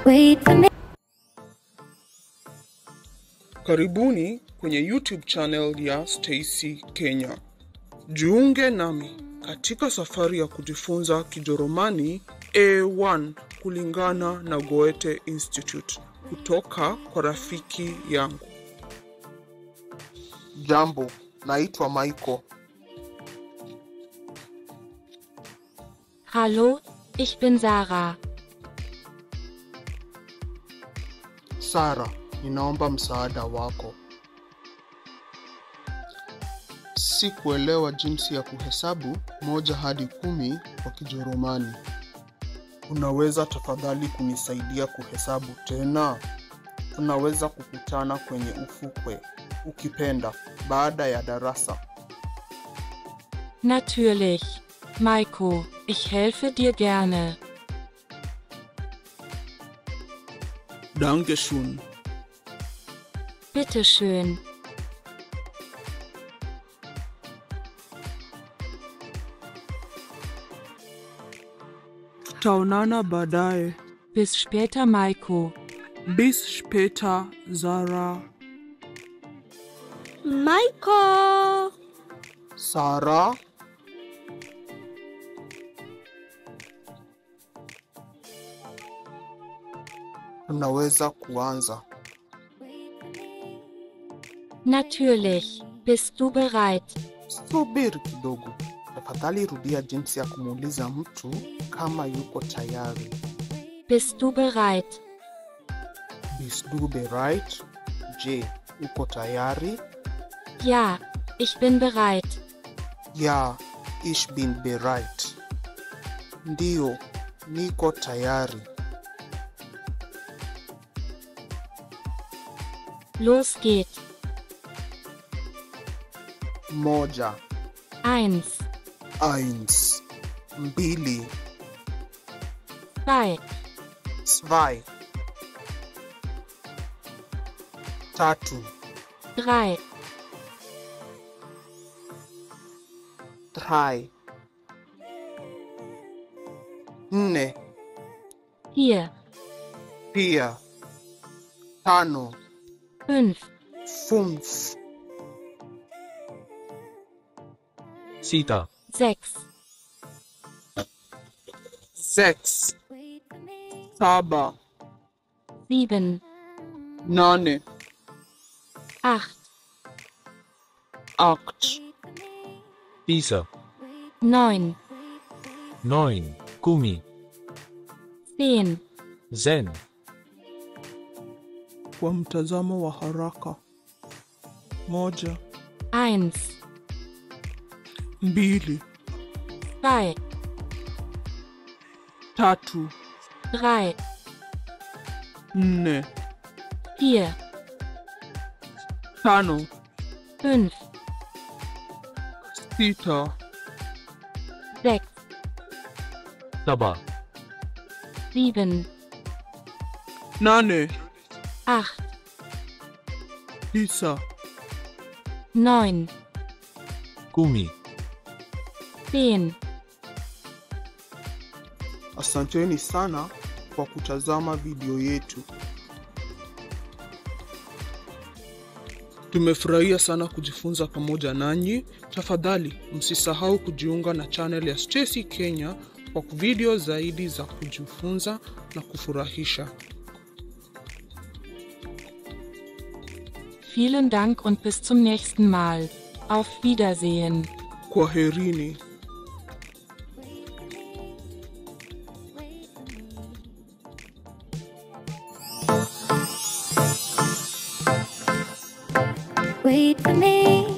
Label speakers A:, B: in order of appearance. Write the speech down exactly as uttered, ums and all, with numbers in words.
A: Wait for me.
B: Karibuni kwenye YouTube channel ya Stacy Kenya. Jiunge nami katika safari ya kujifunza Kijerumani A one kulingana na Goethe Institute kutoka kwa rafiki yangu. Jambo, naitwa Michael.
C: Hallo, ich bin Sarah.
B: Sarah, ninaomba msaada wako. Sikuelewa jinsi ya kuhesabu moja hadi kumi kwa Kijerumani. Unaweza tafadhali kunisaidia kuhesabu tena? Tunaweza kukutana kwenye ufukwe, ukipenda, baada ya darasa.
C: Natürlich, Michael, ich helfe dir gerne.
B: Dankeschön.
C: Bitte schön.
B: Tutaonana baadaye.
C: Bis später, Michael.
B: Bis später, Sarah.
A: Michael.
B: Sarah. Unaweza kuanza.
C: Natürlich, bist du bereit?
B: Subiri kidogo. Tafadhali rudia jinsi ya kumuuliza mtu kama yuko tayari.
C: Bist du bereit?
B: Bist du bereit? Je, uko tayari?
C: Ja, ich bin bereit.
B: Ja, ich bin bereit. Ndio, niko tayari.
C: Los geht's.
B: Moja,
C: Eins,
B: eins, mbili,
C: zwei,
B: zwei, tatu,
C: drei,
B: drei, nne,
C: vier,
B: vier, tano,
C: fünf,
B: fünf,
D: Sita,
C: sechs,
B: sechs, saba,
C: sieben,
B: nane,
C: acht,
B: acht,
D: Dieser,
C: neun,
D: neun, Gummi,
C: zehn,
D: Zen,
B: kwa mtazamo wa haraka. Moja,
C: eins,
B: mbili,
C: zwei,
B: tatu,
C: drei,
B: nne,
C: vier,
B: tano,
C: fünf,
B: sita,
C: sechs,
D: Saba,
C: sieben,
B: nane,
C: acht,
B: tisa,
C: neun,
D: Gummi.
C: zehn.
B: Asanteni sana kwa kutazama video yetu. Tumefurahia sana kujifunza pamoja nanyi. Tafadhali msisahau kujiunga na channel ya Stacy Kenya kwa video zaidi za kujifunza na kufurahisha.
C: Vielen Dank und bis zum nächsten Mal. Auf Wiedersehen.
B: Kwaherini.
A: Wait for me.